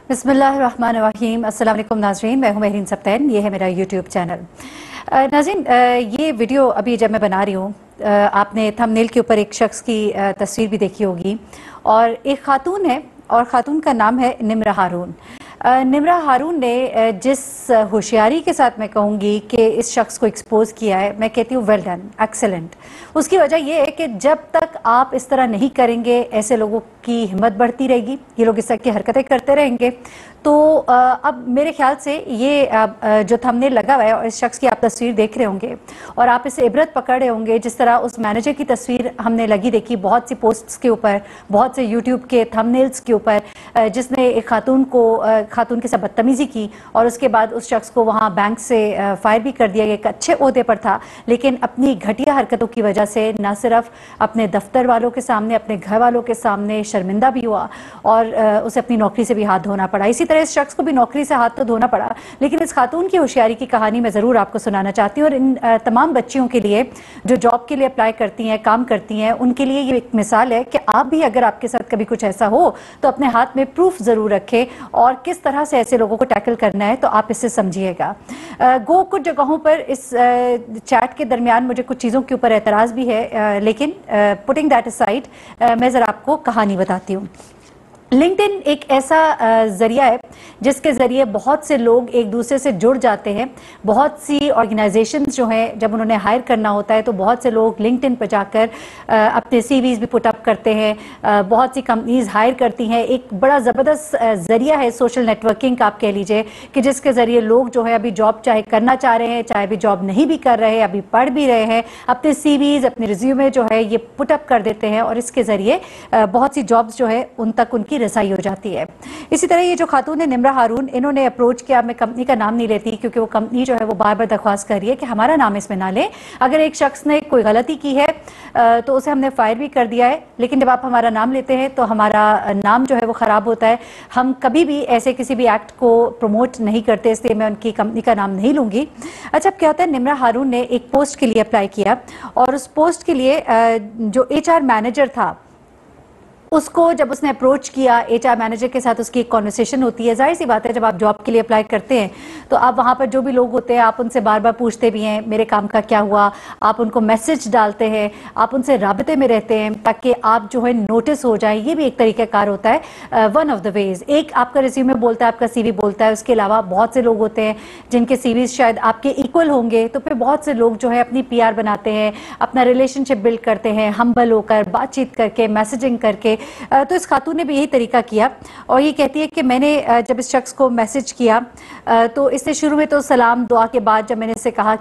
बिस्मिल्लाहिर्रहमानिर्रहीम। अस्सलाम वालेकुम नाज़रीन, मैं हूँ महरीन सिब्तैन, ये है मेरा यूट्यूब चैनल। नाज़रीन, ये वीडियो अभी जब मैं बना रही हूँ, आपने थंबनेल के ऊपर एक शख्स की तस्वीर भी देखी होगी और एक खातून है और ख़ातून का नाम है निम्रा हारून। निम्रा हारून ने जिस होशियारी के साथ मैं कहूँगी कि इस शख्स को एक्सपोज किया है, मैं कहती हूँ वेल डन, एक्सेलेंट। उसकी वजह यह है कि जब तक आप इस तरह नहीं करेंगे, ऐसे लोगों की हिम्मत बढ़ती रहेगी, ये लोग इस तरह की हरकतें करते रहेंगे। तो अब मेरे ख्याल से ये जो थंबनेल लगा हुआ है और इस शख्स की आप तस्वीर देख रहे होंगे और आप इसे इबरत पकड़ रहे होंगे, जिस तरह उस मैनेजर की तस्वीर हमने लगी देखी बहुत सी पोस्ट्स के ऊपर, बहुत से यूट्यूब के थंबनेल्स के ऊपर, जिसने एक खातून के साथ बदतमीजी की और उसके बाद उस शख्स को वहाँ बैंक से फायर भी कर दिया गया। एक अच्छे ओहदे पर था, लेकिन अपनी घटिया हरकतों की वजह से न सिर्फ अपने दफ्तर वालों के सामने, अपने घर वालों के सामने शर्मिंदा भी हुआ और उसे अपनी नौकरी से भी हाथ धोना पड़ा। इसी तरह इस शख्स को भी नौकरी से हाथ तो धोना पड़ा। लेकिन इस खातून की होशियारी की कहानी मैं ज़रूर आपको सुनाना चाहती हूँ और इन तमाम बच्चियों के लिए जो जॉब के लिए अप्लाई करती हैं, काम करती हैं, उनके लिए ये एक मिसाल है कि आप भी अगर आपके साथ कभी कुछ ऐसा हो तो अपने हाथ में प्रूफ ज़रूर रखें और किस तरह से ऐसे लोगों को टैकल करना है, तो आप इससे समझिएगा। गो कुछ जगहों पर इस चैट के दरमियान मुझे कुछ चीज़ों के ऊपर एतराज़ भी है, लेकिन पुटिंग दैट असाइड मैं ज़रा आपको कहानी बताती हूँ। लिंक्डइन एक ऐसा ज़रिया है जिसके ज़रिए बहुत से लोग एक दूसरे से जुड़ जाते हैं। बहुत सी ऑर्गेनाइजेशंस जो हैं, जब उन्होंने हायर करना होता है तो बहुत से लोग लिंक्डइन पर जाकर अपने सीवीज़ भी पुट अप करते हैं। बहुत सी कंपनीज हायर करती हैं। एक बड़ा ज़बरदस्त ज़रिया है सोशल नेटवर्किंग का, आप कह लीजिए, कि जिसके ज़रिए लोग जो है अभी जॉब चाहे करना चाह रहे हैं, चाहे अभी जॉब नहीं भी कर रहे हैं, अभी पढ़ भी रहे हैं, अपने सीवीज़, अपने रिज्यूमे जो है ये पुट अप कर देते हैं और इसके ज़रिए बहुत सी जॉब्स जो है उन तक उनकी रसाई हो जाती है। इसी तरह ये जो खातून है निम्रा हारून, इन्होंने अप्रोच किया। मैं कंपनी का नाम नहीं लेती क्योंकि वो कंपनी जो है वो बार बार दरख्वास्त कर रही है कि हमारा नाम इसमें ना लें। अगर एक शख्स ने कोई गलती की है तो उसे हमने फायर भी कर दिया है, लेकिन जब आप हमारा नाम लेते हैं तो हमारा नाम जो है वो ख़राब होता है। हम कभी भी ऐसे किसी भी एक्ट को प्रमोट नहीं करते, इसलिए मैं उनकी कंपनी का नाम नहीं लूँगी। अच्छा, अब क्या होता है, निम्रा हारून ने एक पोस्ट के लिए अप्लाई किया और उस पोस्ट के लिए जो HR मैनेजर था उसको जब उसने अप्रोच किया, HR मैनेजर के साथ उसकी एक कॉन्वर्सेशन होती है। जाहिर सी बात है, जब आप जॉब के लिए अप्लाई करते हैं तो आप वहाँ पर जो भी लोग होते हैं आप उनसे बार बार पूछते भी हैं मेरे काम का क्या हुआ, आप उनको मैसेज डालते हैं, आप उनसे राबते में रहते हैं ताकि आप जो है नोटिस हो जाए। ये भी एक तरीक़ाकार होता है, वन ऑफ द वेज। एक आपका रिज्यूमे बोलता है, आपका CV बोलता है, उसके अलावा बहुत से लोग होते हैं जिनके CVs शायद आपके इक्वल होंगे, तो फिर बहुत से लोग जो है अपनी PR बनाते हैं, अपना रिलेशनशिप बिल्ड करते हैं, हम्बल होकर, बातचीत करके, मैसेजिंग करके। तो इस खातून ने भी यही तरीका किया और ये कहती है कि मैंने जब इस शख्स को मैसेज किया तो इसने शुरू में तो सलाम दुआ के बाद जब मैंने इससे कहा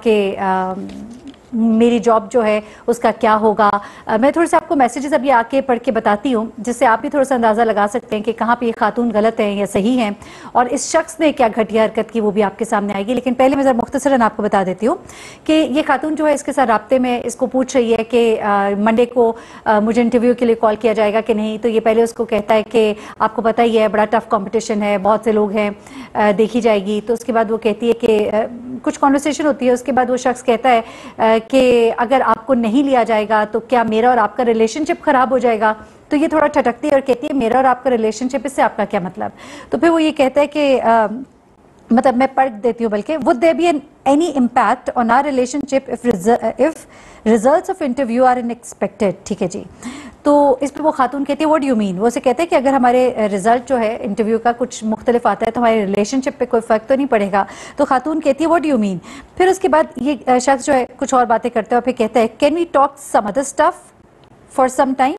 कि मेरी जॉब जो है उसका क्या होगा, मैं थोड़े से आपको मैसेजेस अभी आके पढ़ के बताती हूँ जिससे आप भी थोड़ा सा अंदाज़ा लगा सकते हैं कि कहाँ पे ये खातून गलत है या सही है और इस शख्स ने क्या घटिया हरकत की वो भी आपके सामने आएगी। लेकिन पहले मैं ज़रा मुख्तसरन आपको बता देती हूँ कि ये खातून जो है इसके साथ राब्ते में इसको पूछ रही है कि मंडे को मुझे इंटरव्यू के लिए कॉल किया जाएगा कि नहीं। तो ये पहले उसको कहता है कि आपको पता ही है बड़ा टफ कॉम्पिटिशन है, बहुत से लोग हैं, देखी जाएगी। तो उसके बाद वो कहती है कि कुछ कॉन्वर्सेशन होती है, उसके बाद वो शख्स कहता है कि अगर आपको नहीं लिया जाएगा तो क्या मेरा और आपका रिलेशनशिप खराब हो जाएगा। तो ये थोड़ा ठटकती है और कहती है मेरा और आपका रिलेशनशिप, इससे आपका क्या मतलब। तो फिर वो ये कहता है कि मतलब मैं पढ़ देती हूँ, बल्कि would there be any impact on our relationship if results of interview are unexpected. ठीक है जी। तो इस पर वो खातून कहती है व्हाट डू यू मीन। वो उसे कहते हैं कि अगर हमारे रिजल्ट जो है इंटरव्यू का कुछ मुख्तलिफ आता है तो हमारे रिलेशनशिप पे कोई फ़र्क तो नहीं पड़ेगा। तो खातून कहती है व्हाट डू यू मीन। फिर उसके बाद ये शख्स जो है कुछ और बातें करते हैं और फिर कहता है can we talk some other stuff for some time.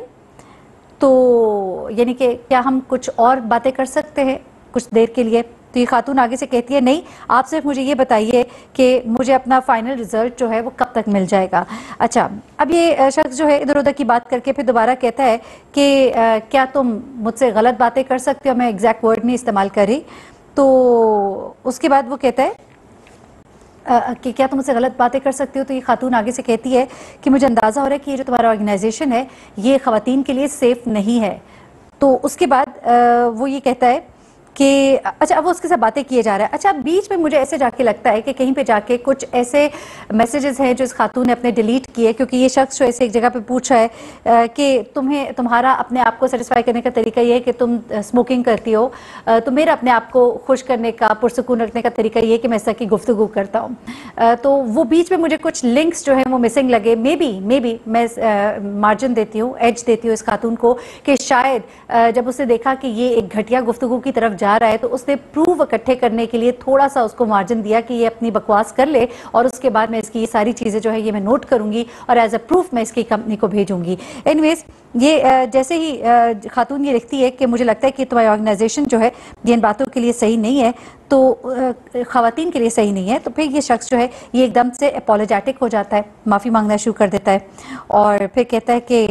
तो यानी कि क्या हम कुछ और बातें कर सकते हैं कुछ देर के लिए। तो ये खातून आगे से कहती है नहीं, आप सिर्फ मुझे ये बताइए कि मुझे अपना फाइनल रिजल्ट जो है वो कब तक मिल जाएगा। अच्छा, अब ये शख्स जो है इधर उधर की बात करके फिर दोबारा कहता है कि क्या तुम मुझसे गलत बातें कर सकते हो। मैं एग्जैक्ट वर्ड नहीं इस्तेमाल कर रही। तो उसके बाद वो कहता है कि क्या तुम मुझसे गलत बातें कर सकते हो। तो ये खातून आगे से कहती है कि मुझे अंदाज़ा हो रहा है कि ये जो तुम्हारा ऑर्गेनाइजेशन है ये ख़वातीन के लिए सेफ़ नहीं है। तो उसके बाद वो ये कहता है کہ اچھا اب وہ اس کے ساتھ باتیں کیے جا رہا ہے. اچھا بیچ میں مجھے ایسے جا کے لگتا ہے کہ کہیں پہ جا کے کچھ ایسے میسیجز ہیں جو اس خاتون نے اپنے ڈیلیٹ کیے, کیونکہ یہ شخص جو ایسے ایک جگہ پہ پوچھ رہا ہے کہ تمہارا اپنے آپ کو سیٹسفائی کرنے کا طریقہ یہ ہے کہ تم اسموکنگ کرتی ہو, تو میرا اپنے آپ کو خوش کرنے کا, پرسکون رکھنے کا طریقہ یہ ہے کہ میں اس طرح کی گفتگو کرتا ہوں. تو وہ بیچ میں مجھے کچھ لنکس جو ہیں وہ مسنگ لگے. مے بی میں مارجن دیتی ہوں, ایج دیتی ہوں اس خاتون کو کہ شاید جب اس نے دیکھا کہ یہ ایک گھٹیا گفتگو کی طرف جا رہا ہے تو اس نے پروف اکٹھے کرنے کے لیے تھوڑا سا اس کو مارجن دیا کہ یہ اپنی بکواس کر لے, اور اس کے بعد میں اس کی یہ ساری چیزیں جو ہے یہ میں نوٹ کروں گی اور ایز اے پروف میں اس کی کمپنی کو بھیجوں گی. اینی ویز یہ جیسے ہی خاتون یہ لکھتی ہے کہ مجھے لگتا ہے کہ تمہاری آرگنائزیشن جو ہے یہ ان باتوں کے لیے صحیح نہیں ہے, تو خواتین کے لیے صحیح نہیں ہے, تو پھر یہ شخص جو ہے یہ ایک دم سے اپولوجیٹک ہو جاتا ہے, معافی مانگنا شروع کر دیتا ہے, اور پھر کہتا ہے کہ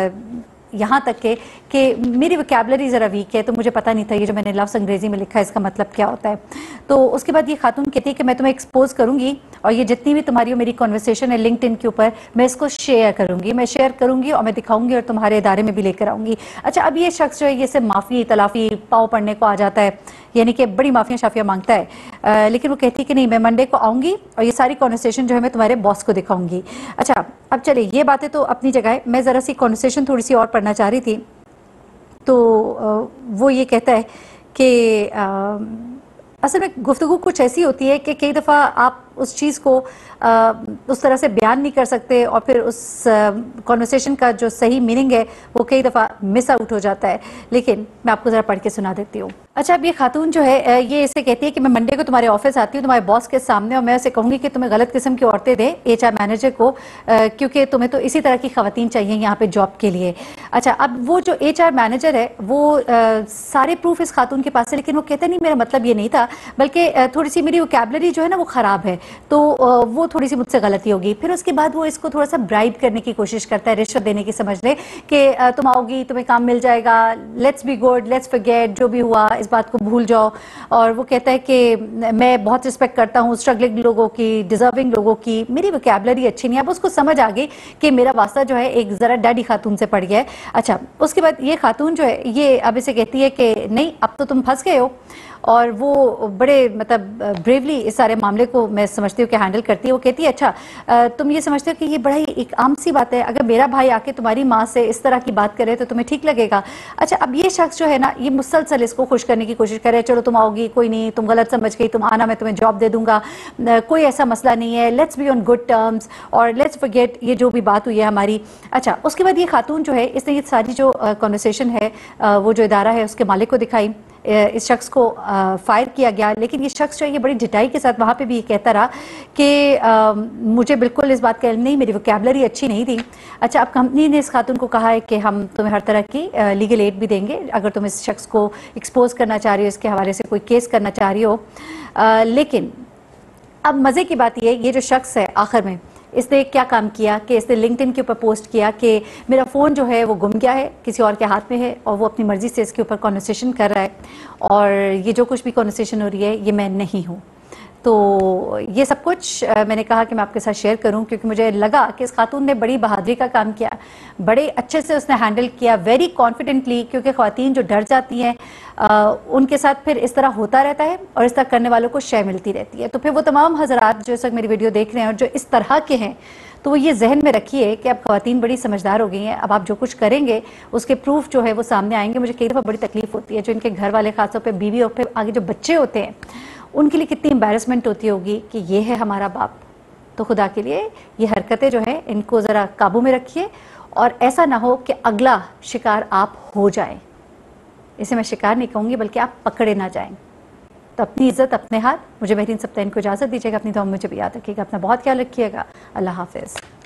یہاں تک کہ میری وکیبلری ذرا ویک ہے, تو مجھے پتہ نہیں تھا یہ جو میں نے لفظ انگریزی میں لکھا ہے اس کا مطلب کیا ہوتا ہے. تو اس کے بعد یہ خاتون کہتی ہے کہ میں تمہیں ایکسپوز کروں گی, اور یہ جتنی بھی تمہاری اور میری کنورسیشن ہے لنکڈ ان کے اوپر میں اس کو شیئر کروں گی اور میں دکھاؤں گی اور تمہارے ادارے میں بھی لے کر آؤں گی. اچھا اب یہ شخص جو ہے یہ سے معافی تلافی پاؤ پڑنے کو آ جاتا ہے, یعنی کہ بڑی معافیاں شافیاں مانگتا ہے, لیکن وہ کہتی ہے کہ نہیں میں منڈے کو آؤں گی اور یہ ساری کنورسیشن جو ہے میں تمہارے باس کو دکھاؤں گی. اچھا اب چلے یہ باتیں تو اپنی جگہ ہے, میں ذرا سی کنورسیشن تھوڑی سی اور پڑھنا چاہ رہی تھی. تو وہ یہ کہتا ہے کہ اصل میں گفتگو کچھ ایسی ہوتی ہے کہ کئی دفعہ آپ اس چیز کو اس طرح سے بیان نہیں کر سکتے, اور پھر اس کنورسیشن کا جو صحیح میننگ ہے وہ کئی دفعہ مس آؤٹ ہو جاتا ہے. لیکن میں آپ کو ذرا پڑھ کے سنا دیتی ہوں. اچھا اب یہ خاتون جو ہے یہ اسے کہتی ہے کہ میں منڈے کو تمہارے آفس آتی ہوں تمہارے باس کے سامنے, اور میں اسے کہوں گی کہ تمہیں غلط قسم کی عورتیں دیں ایچ آر مینیجر کو, کیونکہ تمہیں تو اسی طرح کی خواتین چاہیے یہاں پہ جاب کے لیے. اچھا اب وہ جو ایچ آر مینیجر ہے وہ سارے پروف اس خاتون کے پاس ہے, لیکن وہ کہتا نہیں میرا مطلب یہ نہیں تھا, بلکہ تھوڑی سی میری وکیبلری جو ہے نا وہ خراب ہے, تو وہ تھوڑی سی مجھ سے غلطی ہوگی. پھر اس کے بعد وہ اس کو تھوڑا سا برائب کرنے کی کوشش کرتا ہے, رشوت دینے کی, سمجھ لے کہ تم آؤ گی تمہیں کام مل جائے گا, let's be good, let's forget, جو بھی ہوا اس بات کو بھول جاؤ. اور وہ کہتا ہے کہ میں بہت رسپیکٹ کرتا ہوں اسٹرگلنگ لوگوں کی, ڈیزرونگ لوگوں کی, میری وکیبلری اچھی نہیں ہے. اب اس کو سمجھ آ گئی کہ میرا واسطہ جو ہے ایک ذرا ڈیڈی خاتون سے پڑ گیا ہے. اچھا اس کے بعد یہ خاتون جو ہے یہ اب اسے کہتی ہے کہ نہیں اب تو تم پھنس گئے ہو, اور وہ بڑے مطلب بریولی اس سارے معاملے کو میں سمجھتی ہوں کہ ہینڈل کرتی ہے. وہ کہتی ہے اچھا تم یہ سمجھتے ہو کہ یہ بڑا ہی ایک عام سی بات ہے, اگر میرا بھائی آ کے تمہاری ماں سے اس طرح کی بات کرے تو تمہیں ٹھیک لگے گا. اچھا اب یہ شخص جو ہے نا یہ مسلسل اس کو خوش کرنے کی کوشش کرے, چلو تم آؤ گی, کوئی نہیں, تم غلط سمجھ گئی, تم آنا, میں تمہیں جاب دے دوں گا, کوئی ایسا مسئلہ نہیں ہے, let's be on good terms, اور لیٹس فرگیٹ یہ جو بھی بات ہوئی ہے ہماری. اچھا اس کے بعد یہ خاتون جو ہے اس نے یہ ساری جو کنورسیشن ہے وہ جو ادارہ ہے اس کے مالک کو دکھائی. اس شخص کو فائر کیا گیا, لیکن یہ شخص جو ہے یہ بڑی ڈٹائی کے ساتھ وہاں پہ بھی یہ کہتا رہا کہ مجھے بالکل اس بات کا علم نہیں, میری وکیبلری اچھی نہیں تھی. اچھا اب کمپنی نے اس خاتون کو کہا ہے کہ ہم تمہیں ہر طرح کی لیگل ایڈ بھی دیں گے اگر تم اس شخص کو ایکسپوز کرنا چاہ رہی ہو, اس کے حوالے سے کوئی کیس کرنا چاہ رہی ہو. لیکن اب مزے کی بات یہ جو شخص ہے آخر میں اس نے کیا کام کیا کہ اس نے لنکڈ ان کے اوپر پوسٹ کیا کہ میرا فون جو ہے وہ گم گیا ہے, کسی اور کے ہاتھ میں ہے, اور وہ اپنی مرضی سے اس کے اوپر کنورسیشن کر رہا ہے, اور یہ جو کچھ بھی کنورسیشن ہو رہی ہے یہ میں نہیں ہوں. تو یہ سب کچھ میں نے کہا کہ میں آپ کے ساتھ شیئر کروں, کیونکہ مجھے لگا کہ اس خاتون نے بڑی بہادری کا کام کیا, بڑے اچھے سے اس نے ہینڈل کیا, ویری کانفیڈنٹلی, کیونکہ خواتین جو ڈر جاتی ہیں ان کے ساتھ پھر اس طرح ہوتا رہتا ہے اور اس طرح کرنے والوں کو شے ملتی رہتی ہے. تو پھر وہ تمام حضرات جو اس وقت میری ویڈیو دیکھ رہے ہیں اور جو اس طرح کے ہیں, تو وہ یہ ذہن میں رکھیے کہ اب خواتین بڑی سمجھدار ہو گئی ہیں, اب آپ جو کچھ کریں گے اس کے پروف جو ہے وہ سامنے آئیں گے. مجھے کئی دفعہ بڑی تکلیف ہوتی ہے جو ان کے گھر والے, خاص طور پہ بیوی اور پھر آگے جو بچے ہوتے ہیں, ان کے لیے کتنی امبیرسمنٹ ہوتی ہوگی کہ یہ ہے ہمارا باپ. تو خدا کے لیے یہ حرکتیں جو ہیں ان کو ذرا قابو میں رکھیے, اور ایسا نہ ہو کہ اگلا شکار آپ ہو جائیں. اسے میں شکار نہیں کہوں گی بلکہ آپ پکڑے نہ جائیں. تو اپنی عزت اپنے ہاتھ. مجھے مہرین سبتین کو اجازت دیجیے گا, اپنی دعاؤں میں مجھے بھی یاد رکھیے گا, اپنا بہت خیال رکھیے گا. اللہ حافظ.